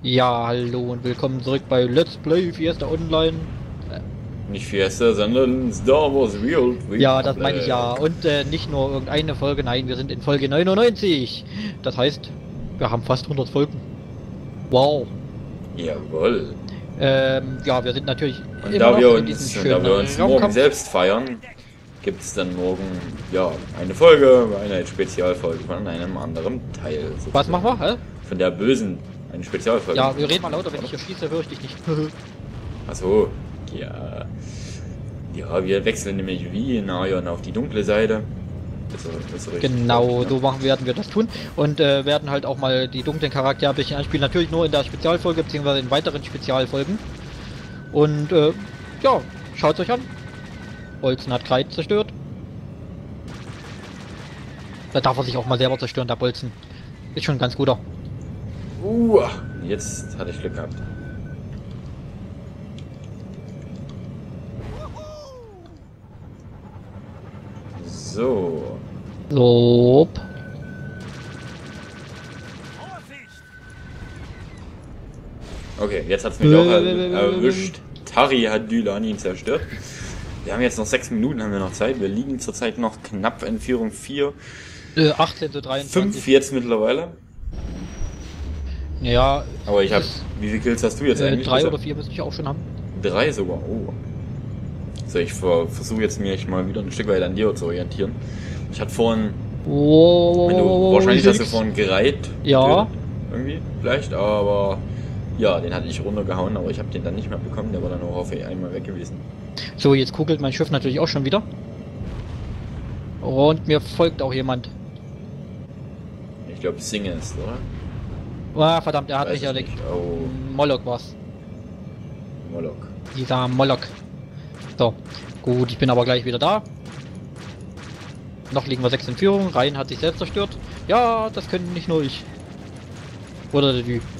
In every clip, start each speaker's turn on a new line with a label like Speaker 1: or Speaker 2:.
Speaker 1: Ja, hallo und willkommen zurück bei Let's Play Fiesta Online.
Speaker 2: Nicht Fiesta, sondern Star Wars Real
Speaker 1: Ja, das meine ich
Speaker 2: Republic.
Speaker 1: ja. Und nicht nur irgendeine Folge, nein, wir sind in Folge 99. Das heißt, wir haben fast 100 Folgen. Wow.
Speaker 2: Jawohl.
Speaker 1: Ja, wir sind natürlich
Speaker 2: Und
Speaker 1: immer
Speaker 2: da
Speaker 1: noch
Speaker 2: wir
Speaker 1: in diesem
Speaker 2: da
Speaker 1: schönen
Speaker 2: wir uns morgen
Speaker 1: Raumkampf.
Speaker 2: selbst feiern, gibt es dann morgen ja eine Folge, eine Spezialfolge von einem anderen Teil.
Speaker 1: Was
Speaker 2: Sozusagen.
Speaker 1: machen wir, hä?
Speaker 2: Von der Bösen. Eine Spezialfolge.
Speaker 1: Ja, wir reden mal lauter, wenn ich hier schieße, höre ich dich nicht.
Speaker 2: Achso. Ja. Ja, wir wechseln nämlich wie in Ion auf die dunkle Seite. Ist so richtig,
Speaker 1: Genau,
Speaker 2: ne?
Speaker 1: so werden wir das tun und werden halt auch mal die dunklen Charaktere ein bisschen anspielen. Natürlich nur in der Spezialfolge, beziehungsweise in weiteren Spezialfolgen. Und ja, schaut euch an. Bolzen hat Kreid zerstört. Da darf er sich auch mal selber zerstören, der Bolzen. Ist schon ein ganz guter.
Speaker 2: Jetzt hatte ich Glück gehabt. So.
Speaker 1: So.
Speaker 2: Okay, jetzt hat es mich auch erwischt. Tari hat Dylanin zerstört. Wir haben jetzt noch 6 Minuten, haben wir noch Zeit. Wir liegen zurzeit noch knapp in Führung 4.
Speaker 1: 18 zu 23.
Speaker 2: 5 jetzt mittlerweile.
Speaker 1: Ja,
Speaker 2: Aber ich habe... Wie viele Kills hast du jetzt eigentlich?
Speaker 1: 3 oder 4 müsste ich auch schon haben.
Speaker 2: 3 sogar. Oh. So, ich versuche jetzt mich mal wieder ein Stück weit an dir zu orientieren. Ich hatte vorhin... Wenn du, wahrscheinlich hast du vorhin gereiht.
Speaker 1: Ja.
Speaker 2: Irgendwie, vielleicht, aber... Ja, den hatte ich runtergehauen, aber ich habe den dann nicht mehr bekommen. Der war dann auch auf einmal weg gewesen.
Speaker 1: So, jetzt kugelt mein Schiff natürlich auch schon wieder. Und mir folgt auch jemand.
Speaker 2: Ich glaube, Singe ist, oder?
Speaker 1: Ah, verdammt, er hat
Speaker 2: Weiß
Speaker 1: mich
Speaker 2: es
Speaker 1: erlegt.
Speaker 2: nicht. Oh,
Speaker 1: Moloch war's.
Speaker 2: Moloch.
Speaker 1: Dieser Moloch. So, gut, ich bin aber gleich wieder da. Noch liegen wir 6 in Führung. Rhein hat sich selbst zerstört. Ja, das können nicht nur ich. Oder der Dü.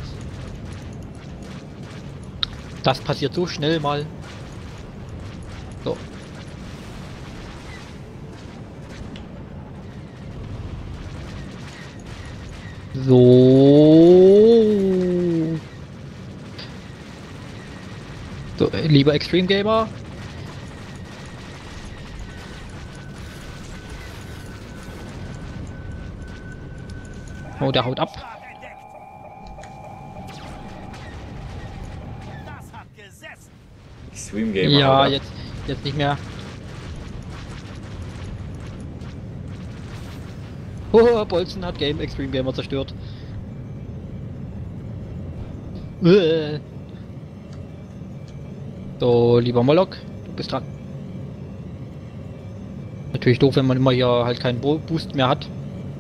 Speaker 1: Das passiert so schnell mal. So. So. So, lieber Extreme Gamer. Oh, der haut ab.
Speaker 2: Extreme Gamer.
Speaker 1: Ja,
Speaker 2: oder?
Speaker 1: jetzt nicht mehr. Oh, Bolzen hat Extreme Gamer zerstört. So, lieber Moloch, du bist dran. Natürlich doof, wenn man immer hier halt keinen Boost mehr hat.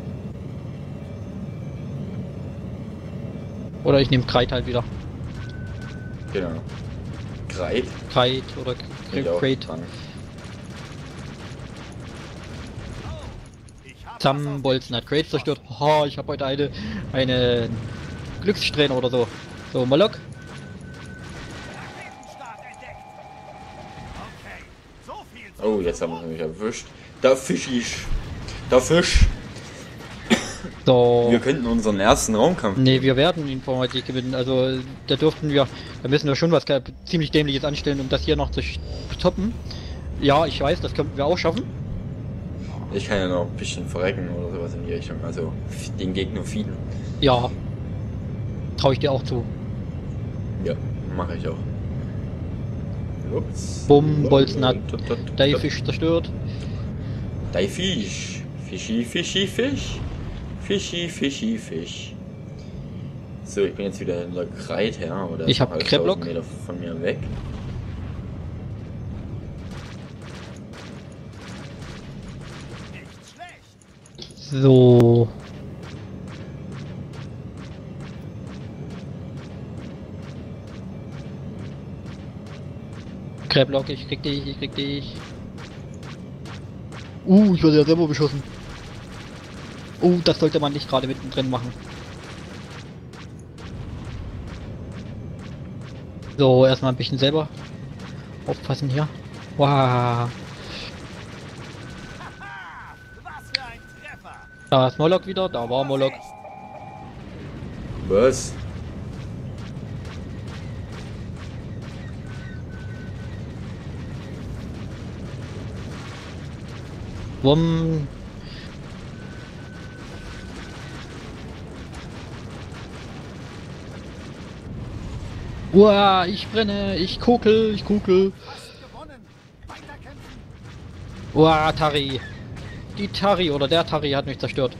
Speaker 1: Oder ich nehme Kreid halt wieder.
Speaker 2: Genau. Kreit.
Speaker 1: Kreid oder
Speaker 2: Bin ich auch
Speaker 1: Crate.
Speaker 2: dran.
Speaker 1: Sam Bolzen hat Crate zerstört. Haha, ich habe heute eine Glückssträhne oder so. So, Moloch.
Speaker 2: Oh, jetzt haben wir mich erwischt. Da Fisch ich. Da Fisch.
Speaker 1: So.
Speaker 2: Wir könnten unseren ersten Raumkampf.
Speaker 1: Nee, wir werden Informatik gewinnen. Also da müssen wir schon was ziemlich Dämliches anstellen, um das hier noch zu toppen. Ja, ich weiß, das könnten wir auch schaffen.
Speaker 2: Ich kann ja noch ein bisschen verrecken oder sowas in die Richtung. Also den Gegner feeden.
Speaker 1: Ja, traue ich dir auch zu.
Speaker 2: Ja, mache ich auch. Ups.
Speaker 1: Bumm, Bolzen hat der Fisch zerstört.
Speaker 2: Der Fisch. Fischi, Fischi, Fisch. Fischi, Fischi, Fisch. So, ich bin jetzt wieder in der Kreit her, aber der
Speaker 1: Ich
Speaker 2: ist
Speaker 1: hab
Speaker 2: noch halt
Speaker 1: Kreblock.
Speaker 2: 1000 Meter von mir weg.
Speaker 1: So. Kreblock, ich krieg dich, ich krieg dich. Ich werde ja selber beschossen. Das sollte man nicht gerade mittendrin machen. So, erstmal ein bisschen selber aufpassen hier. Wow. Da ist Moloch wieder, da war Moloch.
Speaker 2: Was?
Speaker 1: Wumm. Uah, ich brenne, ich kokel, ich kokel. Uah, Tari. Die Tari oder der Tari hat mich zerstört.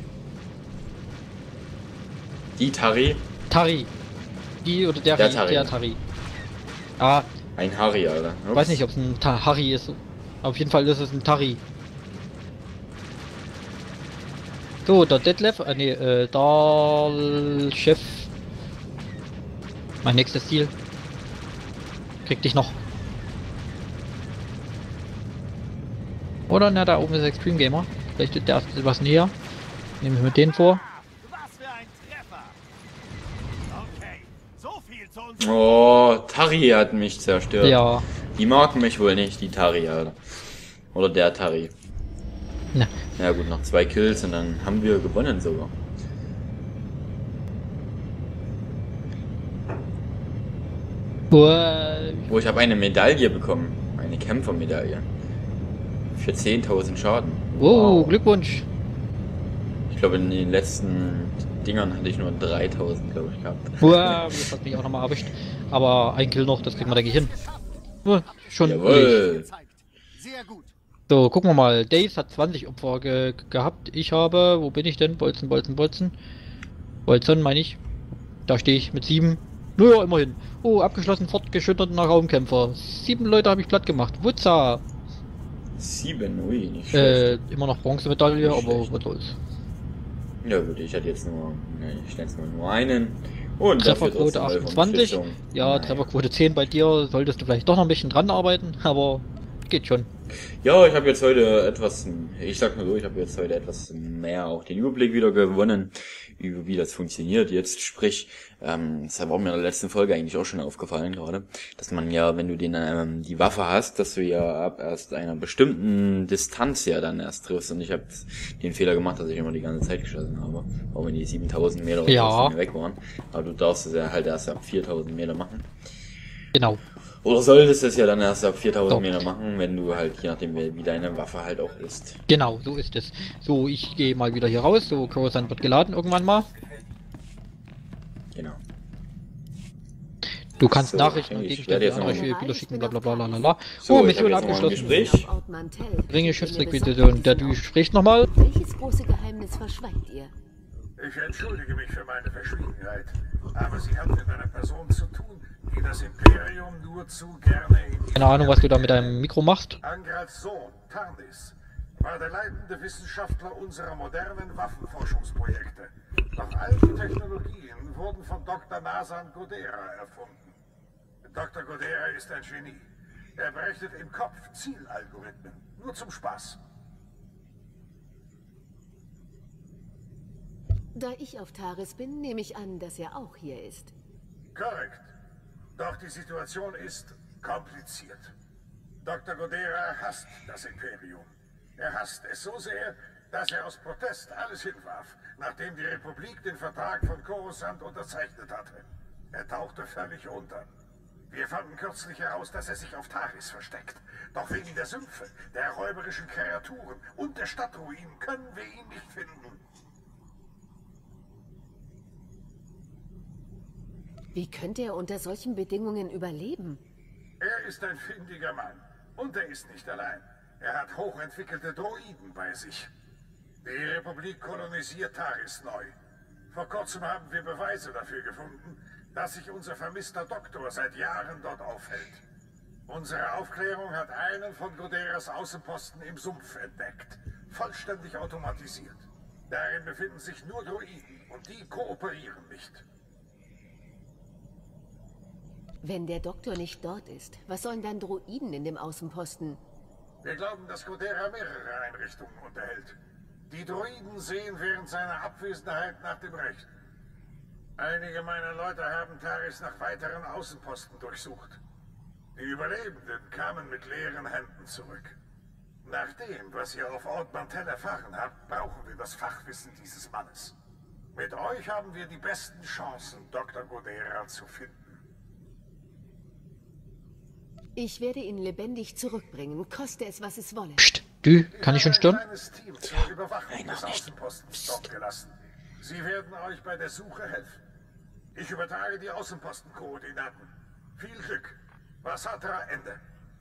Speaker 2: Die Tari?
Speaker 1: Tari. Die oder der
Speaker 2: Tari.
Speaker 1: Der Tari. Ah,
Speaker 2: Ein Harry, Alter. Ups.
Speaker 1: weiß nicht, ob es ein Harry ist. Auf jeden Fall ist es ein Tari. So, der Detlef, der Chef. Mein nächstes Ziel. Krieg dich noch. Oder, na, da oben ist Extreme Gamer. Vielleicht ist der etwas näher. Nehmen wir mit denen vor.
Speaker 2: Oh, Tari hat mich zerstört.
Speaker 1: Ja.
Speaker 2: Die mag mich wohl nicht, die Tari, Alter. Oder der Tari.
Speaker 1: Na.
Speaker 2: Ja gut, noch 2 Kills und dann haben wir gewonnen sogar. Oh, ich habe eine Medaille bekommen. Eine Kämpfermedaille. Für 10.000 Schaden.
Speaker 1: Wow, Glückwunsch.
Speaker 2: Ich glaube, in den letzten Dingern hatte ich nur 3.000, glaube ich, gehabt.
Speaker 1: Wow, das hat mich auch nochmal erwischt. Aber ein Kill noch, das kriegen wir, denke ich, hin. Schon.
Speaker 2: Jawohl.
Speaker 1: So, gucken wir mal. Days hat 20 Opfer gehabt. Ich habe, wo bin ich denn? Bolzen. Bolzen meine ich. Da stehe ich mit 7. Naja, immerhin. Oh, abgeschlossen, fortgeschütteter Raumkämpfer. 7 Leute habe ich platt gemacht. Wutza!
Speaker 2: 7, ui, nicht schlecht.
Speaker 1: Immer noch Bronzemedaille,
Speaker 2: Nicht
Speaker 1: aber
Speaker 2: schlecht.
Speaker 1: was soll's.
Speaker 2: Ja gut, ich hatte jetzt nur, ich nenne es mal nur einen. Und
Speaker 1: Trefferquote 28. Ja, Trefferquote 10 bei dir. Solltest du vielleicht doch noch ein bisschen dran arbeiten, aber geht schon.
Speaker 2: Ja, ich habe jetzt heute etwas, ich sag mal so, ich habe jetzt heute etwas mehr auch den Überblick wieder gewonnen, über wie das funktioniert jetzt. Sprich, das war mir in der letzten Folge eigentlich auch schon aufgefallen gerade, dass man ja, wenn du die Waffe hast, dass du ja ab erst einer bestimmten Distanz ja dann erst triffst. Und ich habe den Fehler gemacht, dass ich immer die ganze Zeit geschossen habe, auch wenn die 7.000 Meter oder was von mir weg waren. Aber du darfst es ja halt erst ab 4.000 Meter machen.
Speaker 1: Genau.
Speaker 2: Oder solltest es ja dann erst ab 4.000 Meter machen, wenn du halt, je nachdem wie deine Waffe halt auch ist.
Speaker 1: Genau, so ist es. So, ich gehe mal wieder hier raus. So, Coruscant wird geladen irgendwann mal.
Speaker 2: Genau.
Speaker 1: Du kannst
Speaker 2: So,
Speaker 1: Nachrichten und
Speaker 2: ich
Speaker 1: Gegenstände
Speaker 2: werde
Speaker 1: an
Speaker 2: jetzt
Speaker 1: eure Spieler schicken, bla bla bla bla bla.
Speaker 2: So,
Speaker 1: Oh,
Speaker 2: ich hab
Speaker 1: Mission
Speaker 2: jetzt noch ein
Speaker 1: abgeschlossen.
Speaker 2: Gespräch.
Speaker 1: Bringe Schiffsrequisition. Der du sprichst nochmal.
Speaker 3: Welches große Geheimnis verschweigt ihr?
Speaker 4: Ich entschuldige mich für meine Verschwiegenheit, aber sie hat mit einer Person zu tun, die das Imperium nur zu gerne in...
Speaker 1: Keine Ahnung, was du da mit deinem Mikro machst.
Speaker 4: Angrats Sohn, Tarnis, war der leitende Wissenschaftler unserer modernen Waffenforschungsprojekte. Doch all die Technologien wurden von Dr. Nasan Godera erfunden. Dr. Godera ist ein Genie. Er berechnet im Kopf Zielalgorithmen, nur zum Spaß.
Speaker 3: Da ich auf Taris bin, nehme ich an, dass er auch hier ist.
Speaker 4: Korrekt. Doch die Situation ist kompliziert. Dr. Godera hasst das Imperium. Er hasst es so sehr, dass er aus Protest alles hinwarf, nachdem die Republik den Vertrag von Coruscant unterzeichnet hatte. Er tauchte völlig unter. Wir fanden kürzlich heraus, dass er sich auf Taris versteckt. Doch wegen der Sümpfe, der räuberischen Kreaturen und der Stadtruinen können wir ihn nicht finden.
Speaker 3: Wie könnte er unter solchen Bedingungen überleben?
Speaker 4: Er ist ein findiger Mann. Und er ist nicht allein. Er hat hochentwickelte Droiden bei sich. Die Republik kolonisiert Taris neu. Vor kurzem haben wir Beweise dafür gefunden, dass sich unser vermisster Doktor seit Jahren dort aufhält. Unsere Aufklärung hat einen von Goderas Außenposten im Sumpf entdeckt. Vollständig automatisiert. Darin befinden sich nur Droiden und die kooperieren nicht.
Speaker 3: Wenn der Doktor nicht dort ist, was sollen dann Droiden in dem Außenposten?
Speaker 4: Wir glauben, dass Godera mehrere Einrichtungen unterhält. Die Droiden sehen während seiner Abwesenheit nach dem Rechten. Einige meiner Leute haben Taris nach weiteren Außenposten durchsucht. Die Überlebenden kamen mit leeren Händen zurück. Nach dem, was ihr auf Ort Mantell erfahren habt, brauchen wir das Fachwissen dieses Mannes. Mit euch haben wir die besten Chancen, Dr. Godera zu finden.
Speaker 3: Ich werde ihn lebendig zurückbringen, koste es, was es wolle.
Speaker 1: Psst. Du, kann ich schon stören?
Speaker 4: Ein kleines Team zur Überwachung des Außenpostens dort gelassen. Sie werden euch bei der Suche helfen. Ich übertrage die Außenpostenkoordinaten. Viel Glück. Basatra, Ende.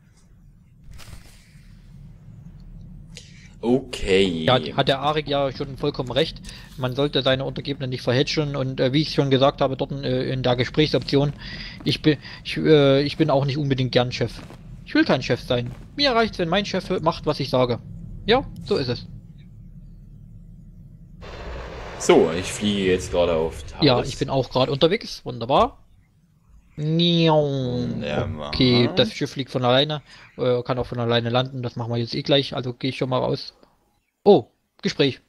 Speaker 2: Okay.
Speaker 1: Ja, hat der Arik ja schon vollkommen recht. Man sollte seine Untergebenen nicht verhätscheln und wie ich schon gesagt habe, dort in der Gesprächsoption, ich bin auch nicht unbedingt gern Chef. Ich will kein Chef sein. Mir reicht's, wenn mein Chef macht, was ich sage. Ja, so ist es.
Speaker 2: So, ich fliege jetzt gerade auf Taris.
Speaker 1: Ja, ich bin auch gerade unterwegs. Wunderbar. Okay, das Schiff fliegt von alleine. Kann auch von alleine landen. Das machen wir jetzt eh gleich. Also gehe ich schon mal raus. Oh, Gespräch.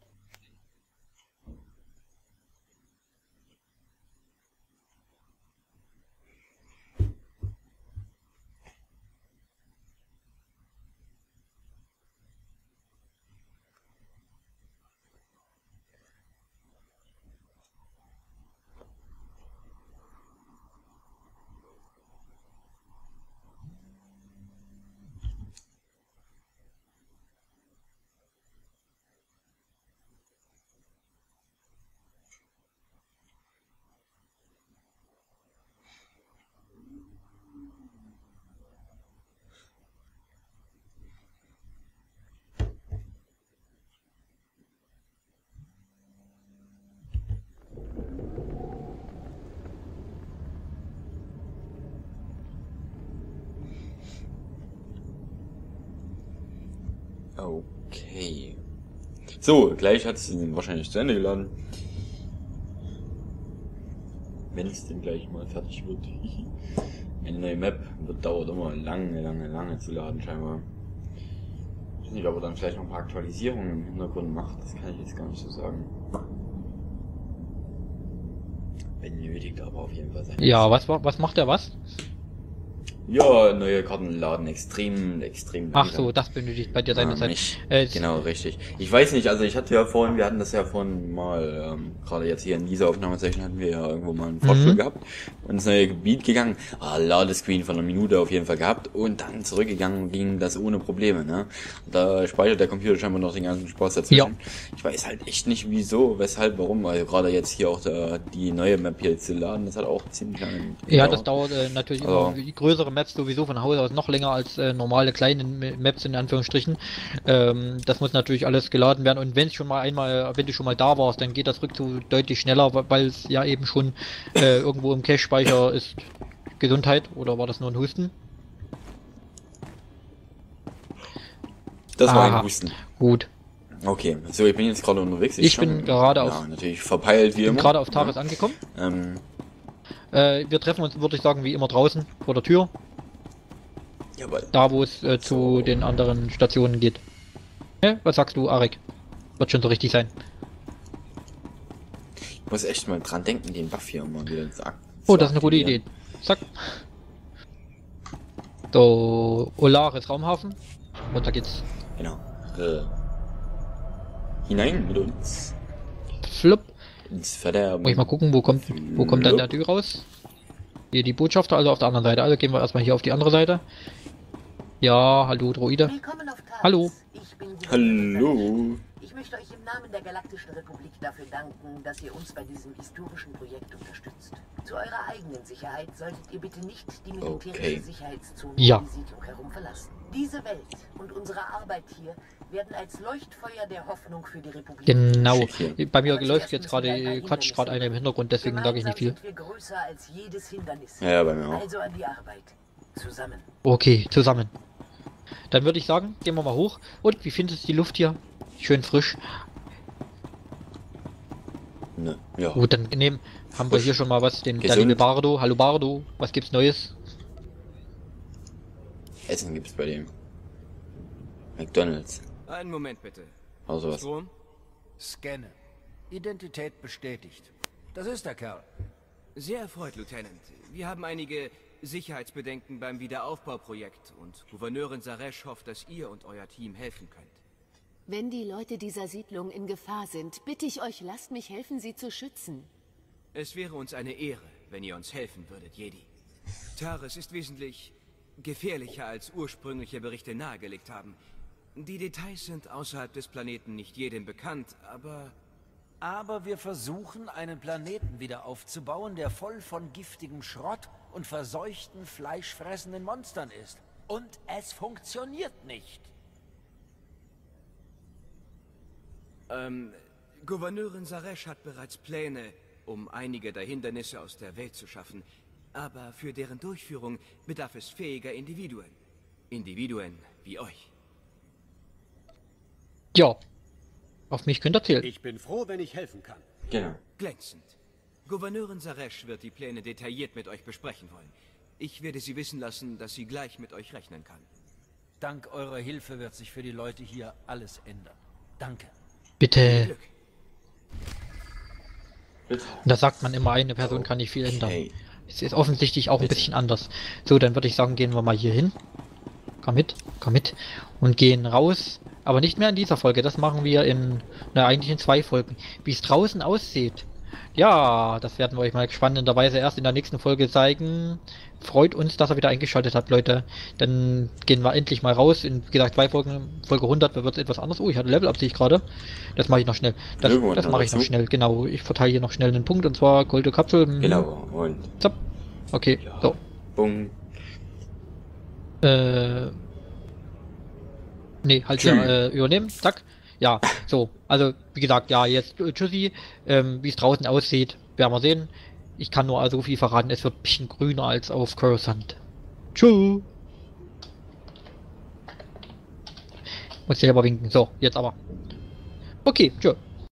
Speaker 2: Okay. So, gleich hat es wahrscheinlich zu Ende geladen. Wenn es denn gleich mal fertig wird. Eine neue Map dauert immer lange zu laden scheinbar. Ich weiß nicht, ob er dann vielleicht noch ein paar Aktualisierungen im Hintergrund macht. Das kann ich jetzt gar nicht so sagen. Wenn nötig, aber auf jeden Fall sein.
Speaker 1: Ja, was macht er was?
Speaker 2: Ja, neue Karten laden extrem
Speaker 1: Ach
Speaker 2: langsam.
Speaker 1: so, das benötigt bei dir seine Zeit.
Speaker 2: Nicht, genau, richtig. Ich weiß nicht, also ich hatte ja vorhin, wir hatten das ja vorhin mal, gerade jetzt hier in dieser Aufnahmesession hatten wir ja irgendwo mal einen Vorschlag gehabt und ins neue Gebiet gegangen, Ladescreen von einer Minute auf jeden Fall gehabt und dann zurückgegangen ging das ohne Probleme, ne? Und da speichert der Computer scheinbar noch den ganzen Spaß dazwischen.
Speaker 1: Ja.
Speaker 2: Ich weiß halt echt nicht wieso, weshalb, warum, also gerade jetzt hier auch die neue Map hier zu laden, das hat auch ziemlich lange
Speaker 1: Ja,
Speaker 2: gedauert.
Speaker 1: das dauert natürlich
Speaker 2: Also-
Speaker 1: immer, die größere Maps sowieso von Haus aus noch länger als normale kleine Maps in Anführungsstrichen. Das muss natürlich alles geladen werden und wenn du schon mal da warst, dann geht das Rückzug deutlich schneller, weil es ja eben schon irgendwo im Cache-Speicher ist. Gesundheit, oder war das nur ein Husten?
Speaker 2: Das war
Speaker 1: Aha.
Speaker 2: ein Husten.
Speaker 1: Gut.
Speaker 2: Okay, so ich bin jetzt gerade unterwegs.
Speaker 1: Ich bin gerade
Speaker 2: natürlich verpeilt wie
Speaker 1: bin
Speaker 2: immer.
Speaker 1: gerade auf Taris angekommen. Wir treffen uns, würde ich sagen, wie immer draußen vor der Tür,
Speaker 2: Jawohl.
Speaker 1: da wo es zu den anderen Stationen geht. Was sagst du, Arik? Wird schon so richtig sein.
Speaker 2: Ich muss echt mal dran denken, den Buff hier mal wieder zu
Speaker 1: Oh, das ist eine gute Idee. Zack. So, Olaris Raumhafen. Und da geht's.
Speaker 2: Genau. Hinein mit uns.
Speaker 1: Flop.
Speaker 2: Ins Verderben.
Speaker 1: Muss ich mal gucken, wo kommt dann der Tür raus? Hier die Botschafter, also auf der anderen Seite. Also gehen wir erstmal hier auf die andere Seite. Ja, hallo Droide.
Speaker 5: Willkommen auf Taris.
Speaker 1: Hallo.
Speaker 5: Ich bin
Speaker 2: Hallo.
Speaker 5: Ich möchte euch im Namen der Galaktischen Republik dafür danken, dass ihr uns bei diesem historischen Projekt unterstützt. Zu eurer eigenen Sicherheit solltet ihr bitte nicht die militärische
Speaker 2: Okay.
Speaker 5: Sicherheitszone
Speaker 1: Ja.
Speaker 5: um die Siedlung herum verlassen. Diese Welt und unsere Arbeit hier werden als Leuchtfeuer der Hoffnung für die Republik.
Speaker 1: Genau.
Speaker 2: Schick hier.
Speaker 1: Bei mir läuft jetzt gerade, quatscht gerade einer im Hintergrund, deswegen sage ich nicht viel.
Speaker 5: Sind wir größer als jedes Hindernis.
Speaker 2: Ja, bei mir auch.
Speaker 5: Also an die Arbeit. Zusammen.
Speaker 1: Okay, zusammen. Dann würde ich sagen, gehen wir mal hoch. Und wie findest du die Luft hier? Schön frisch.
Speaker 2: Ne, ja.
Speaker 1: Gut, dann haben wir hier schon mal was. Der
Speaker 2: Gesund.
Speaker 1: liebe Bardo. Hallo Bardo. Was gibt's Neues?
Speaker 2: Essen gibt's bei dem. McDonald's.
Speaker 6: Einen Moment bitte.
Speaker 2: Also was.
Speaker 6: Strom?
Speaker 7: Scanne. Identität bestätigt. Das ist der Kerl.
Speaker 6: Sehr erfreut, Lieutenant. Wir haben einige Sicherheitsbedenken beim Wiederaufbauprojekt und Gouverneurin Saresh hofft, dass ihr und euer Team helfen könnt.
Speaker 3: Wenn die Leute dieser Siedlung in Gefahr sind, bitte ich euch, lasst mich helfen, sie zu schützen.
Speaker 6: Es wäre uns eine Ehre, wenn ihr uns helfen würdet, Jedi. Taris ist wesentlich gefährlicher, als ursprüngliche Berichte nahegelegt haben. Die Details sind außerhalb des Planeten nicht jedem bekannt, aber...
Speaker 7: Aber wir versuchen, einen Planeten wieder aufzubauen, der voll von giftigem Schrott und verseuchten, fleischfressenden Monstern ist. Und es funktioniert nicht.
Speaker 6: Gouverneurin Saresh hat bereits Pläne, um einige der Hindernisse aus der Welt zu schaffen. Aber für deren Durchführung bedarf es fähiger Individuen. Individuen wie euch.
Speaker 1: Ja. Auf mich könnt ihr zählen.
Speaker 8: Ich bin froh, wenn ich helfen kann.
Speaker 2: Genau.
Speaker 6: Glänzend. Gouverneurin Saresh wird die Pläne detailliert mit euch besprechen wollen. Ich werde sie wissen lassen, dass sie gleich mit euch rechnen kann.
Speaker 7: Dank eurer Hilfe wird sich für die Leute hier alles ändern. Danke.
Speaker 1: Bitte.
Speaker 6: Glück.
Speaker 2: Bitte.
Speaker 1: Und da sagt man immer, eine Person kann nicht viel ändern.
Speaker 2: Okay.
Speaker 1: Es ist offensichtlich auch ein
Speaker 2: Bitte.
Speaker 1: bisschen anders. So, dann würde ich sagen, gehen wir mal hier hin. Komm mit. Und gehen raus. Aber nicht mehr in dieser Folge. Das machen wir eigentlich in 2 Folgen. Wie es draußen aussieht. Ja, das werden wir euch mal spannenderweise erst in der nächsten Folge zeigen. Freut uns, dass ihr wieder eingeschaltet habt, Leute. Dann gehen wir endlich mal raus. In, wie gesagt, 2 Folgen. Folge 100 wird es etwas anders. Oh, ich hatte Level up, sehe ich gerade. Das mache ich noch schnell. Das mache ich noch schnell. Genau, ich verteile hier noch schnell einen Punkt. Und zwar Gold Kapsel.
Speaker 2: Genau, und...
Speaker 1: Zapp. Okay,
Speaker 2: Ja.
Speaker 1: so.
Speaker 2: Bumm.
Speaker 1: Nee, halt hier übernehmen, zack. Ja, so, also wie gesagt, ja, jetzt tschüssi, wie es draußen aussieht, werden wir sehen. Ich kann nur also viel verraten, es wird ein bisschen grüner als auf Coruscant. Tschüss. Muss ich selber winken, so, jetzt aber. Okay, tschüss.